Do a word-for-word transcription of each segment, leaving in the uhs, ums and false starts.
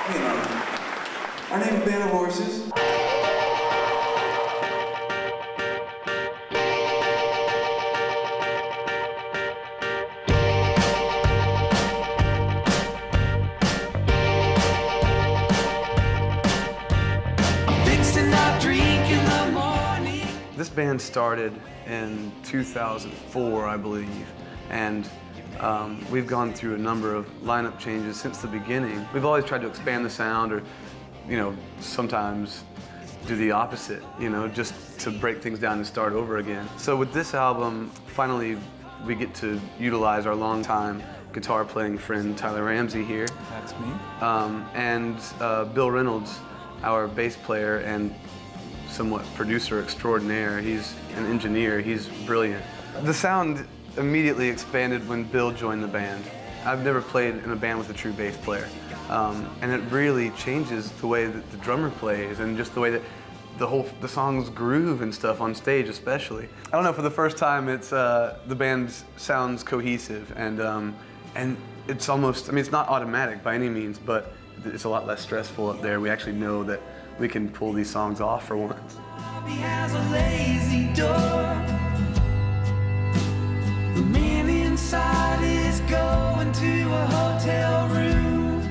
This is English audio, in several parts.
You know, our name is Band of Horses. This band started in two thousand four, I believe, and um, we've gone through a number of lineup changes since the beginning. We've always tried to expand the sound, or, you know, sometimes do the opposite, you know, just to break things down and start over again. So with this album, finally, we get to utilize our longtime guitar playing friend Tyler Ramsey here. That's me. Um, and uh, Bill Reynolds, our bass player and somewhat producer extraordinaire. He's an engineer, he's brilliant. The sound immediately expanded when Bill joined the band. I've never played in a band with a true bass player. Um, and it really changes the way that the drummer plays and just the way that the whole, the songs groove and stuff on stage especially. I don't know, for the first time it's, uh, the band sounds cohesive and, um, and it's almost, I mean it's not automatic by any means, but it's a lot less stressful up there. We actually know that we can pull these songs off for once. He has a lazy door. The man inside is going to a hotel room.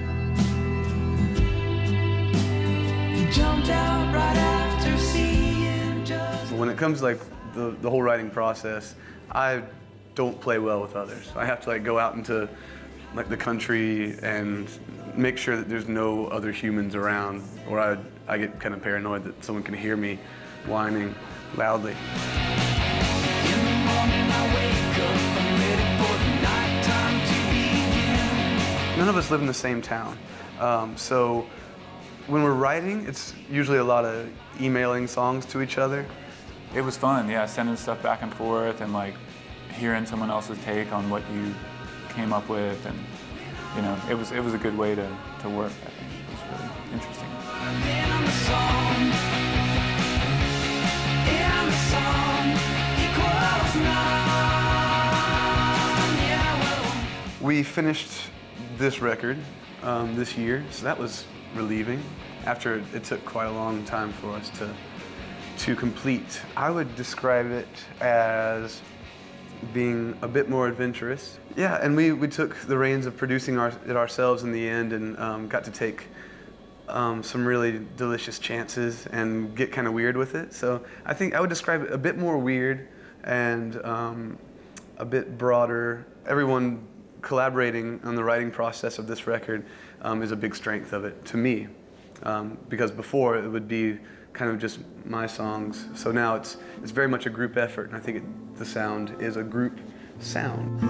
He jumped out right after seeing just... When it comes to like the, the whole writing process, I don't play well with others. I have to like go out into like the country and make sure that there's no other humans around, or I, I get kind of paranoid that someone can hear me whining loudly. None of us live in the same town, um, so when we're writing, it's usually a lot of emailing songs to each other. It was fun, yeah, sending stuff back and forth and like hearing someone else's take on what you came up with, and you know, it was it was a good way to, to work, I think. It was really interesting. We finished this record um, this year, so that was relieving after it took quite a long time for us to, to complete. I would describe it as being a bit more adventurous. Yeah, and we, we took the reins of producing our, it ourselves in the end, and um, got to take um, some really delicious chances and get kind of weird with it. So I think I would describe it a bit more weird and um, a bit broader. Everyone collaborating on the writing process of this record um, is a big strength of it, to me. Um, because before it would be kind of just my songs. So now it's, it's very much a group effort, and I think it, the sound is a group sound.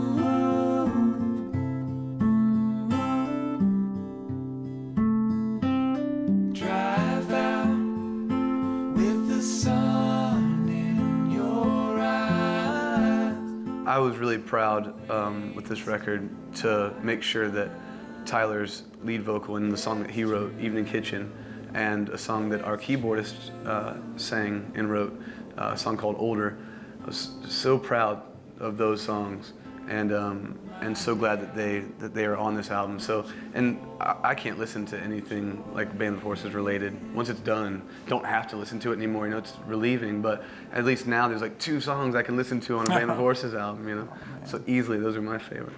Drive out with the sun in your eyes. I was really proud um, with this record to make sure that Tyler's lead vocal in the song that he wrote, Evening Kitchen, and a song that our keyboardist uh, sang and wrote, uh, a song called Older. I was so proud of those songs, and um, and so glad that they that they are on this album. So, and I, I can't listen to anything like Band of Horses related. Once it's done, don't have to listen to it anymore. You know, it's relieving, but at least now there's like two songs I can listen to on a Band of Horses album. You know, so easily those are my favorite.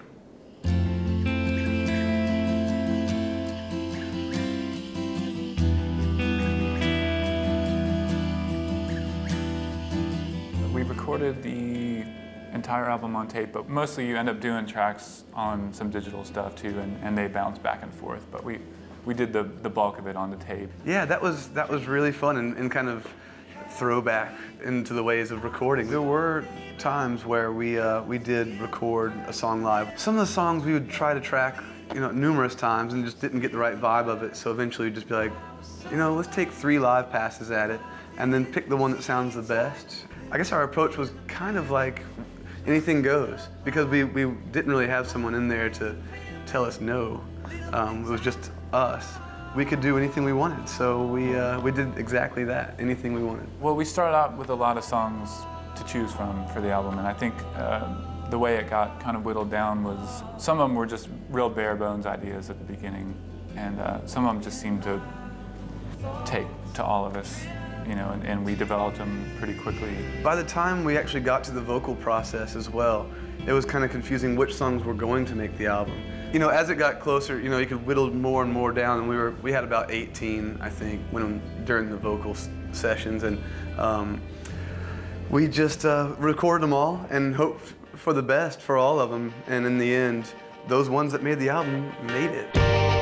We recorded the entire album on tape, but mostly you end up doing tracks on some digital stuff too, and, and they bounce back and forth. But we, we did the, the bulk of it on the tape. Yeah, that was, that was really fun and, and kind of throwback into the ways of recording. There were times where we, uh, we did record a song live. Some of the songs we would try to track, you know, numerous times and just didn't get the right vibe of it, so eventually we'd just be like, you know, let's take three live passes at it and then pick the one that sounds the best. I guess our approach was kind of like anything goes, because we, we didn't really have someone in there to tell us no. Um, it was just us. We could do anything we wanted, so we, uh, we did exactly that, anything we wanted. Well, we started out with a lot of songs to choose from for the album, and I think uh, the way it got kind of whittled down was some of them were just real bare bones ideas at the beginning, and uh, some of them just seemed to take to all of us, you know, and, and we developed them pretty quickly. By the time we actually got to the vocal process as well, it was kind of confusing which songs were going to make the album. You know, as it got closer, you know, you could whittle more and more down, and we were we had about eighteen, I think, when during the vocal sessions, and um, we just uh, recorded them all and hoped for the best for all of them. And in the end, those ones that made the album made it.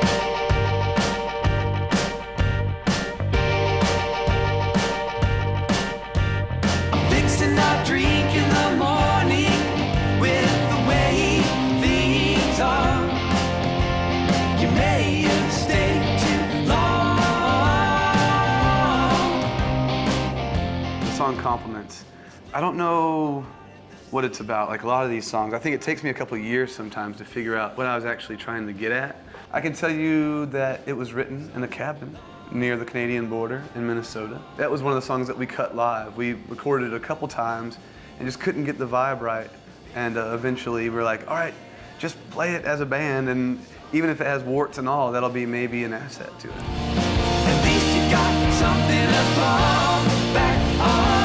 I'm fixing our drink in the morning with the way things are. You may have stayed too long. The song Compliments. I don't know what it's about, like a lot of these songs. I think it takes me a couple of years sometimes to figure out what I was actually trying to get at. I can tell you that it was written in a cabin near the Canadian border in Minnesota. That was one of the songs that we cut live. We recorded it a couple times and just couldn't get the vibe right. And uh, eventually we were like, all right, just play it as a band, and even if it has warts and all, that'll be maybe an asset to it. At least you got something to fall back on.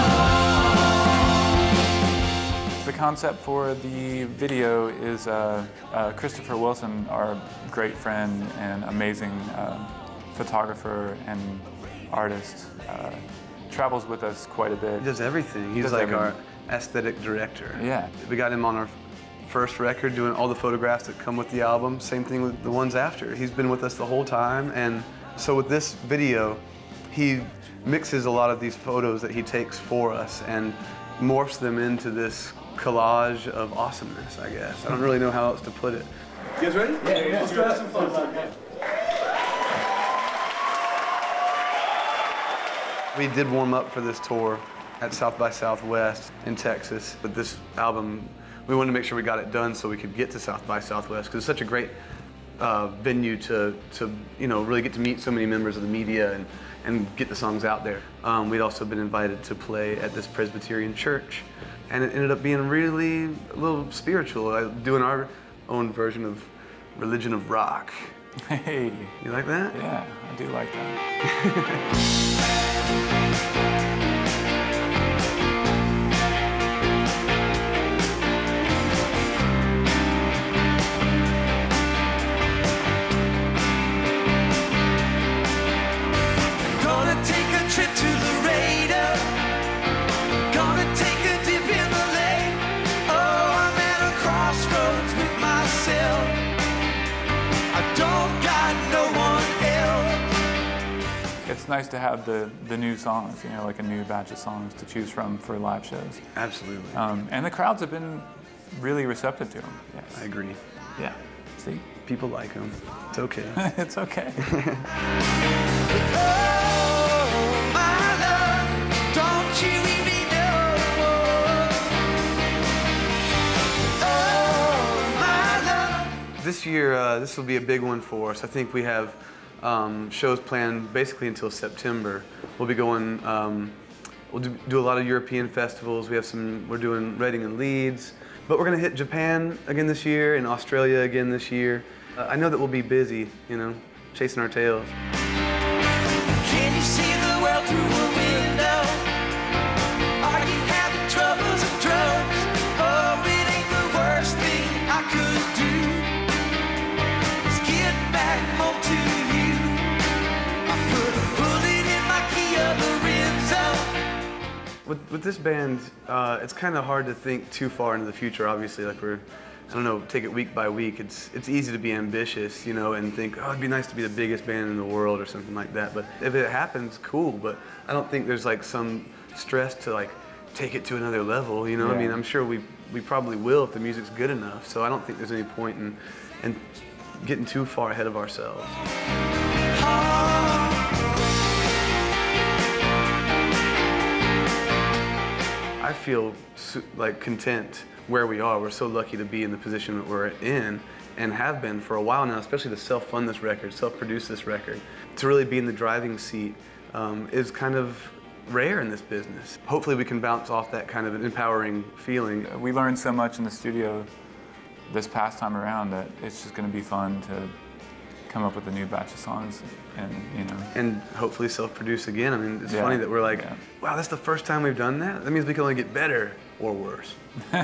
The concept for the video is uh, uh, Christopher Wilson, our great friend and amazing uh, photographer and artist, uh, travels with us quite a bit. He does everything. He's does like everything. our aesthetic director. Yeah. We got him on our first record doing all the photographs that come with the album. Same thing with the ones after. He's been with us the whole time. And so with this video, he mixes a lot of these photos that he takes for us and morphs them into this collage of awesomeness, I guess. I don't really know how else to put it. You guys ready? Yeah, yeah. Let's go have some fun. We did warm up for this tour at South by Southwest in Texas. But this album, we wanted to make sure we got it done so we could get to South by Southwest, because it's such a great uh, venue to, to, you know, really get to meet so many members of the media and, and get the songs out there. Um, we'd also been invited to play at this Presbyterian church, and it ended up being really a little spiritual, uh, doing our own version of Religion of Rock. Hey. You like that? Yeah, I do like that. It's nice to have the, the new songs, you know, like a new batch of songs to choose from for live shows. Absolutely. Um, and the crowds have been really receptive to them. Yes. I agree. Yeah. See? People like them. It's okay. It's okay. This year, uh, this will be a big one for us. I think we have um, shows planned basically until September. We'll be going, um, we'll do, do a lot of European festivals. We have some, we're doing Reading and Leeds, but we're gonna hit Japan again this year and Australia again this year. Uh, I know that we'll be busy, you know, chasing our tails. Can you see the world through a window? Are you having troubles and drugs? Oh, it ain't the worst thing I could do. Let's get back home to you. I put a bullet in my Kia Lorenzo. With, with this band, uh, it's kind of hard to think too far into the future, obviously. Like we're, I don't know, take it week by week. It's it's easy to be ambitious, you know, and think, oh, it'd be nice to be the biggest band in the world or something like that. But if it happens, cool. But I don't think there's like some stress to like take it to another level, you know? Yeah. I mean, I'm sure we we probably will if the music's good enough. So I don't think there's any point in, in getting too far ahead of ourselves. I feel like content where we are. We're so lucky to be in the position that we're in and have been for a while now, especially to self-fund this record, self-produce this record. To really be in the driving seat um, is kind of rare in this business. Hopefully we can bounce off that kind of an empowering feeling. We learned so much in the studio this past time around that it's just going to be fun to come up with a new batch of songs, and you know. And hopefully self-produce again. I mean, it's Yeah. funny that we're like, Yeah. wow, that's the first time we've done that? That means we can only get better or worse.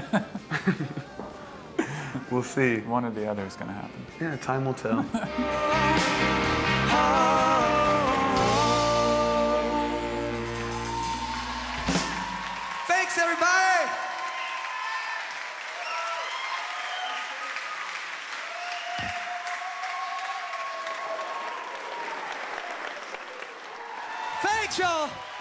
We'll see. One or the other is going to happen. Yeah, time will tell. Thanks, everybody. Thanks, y'all.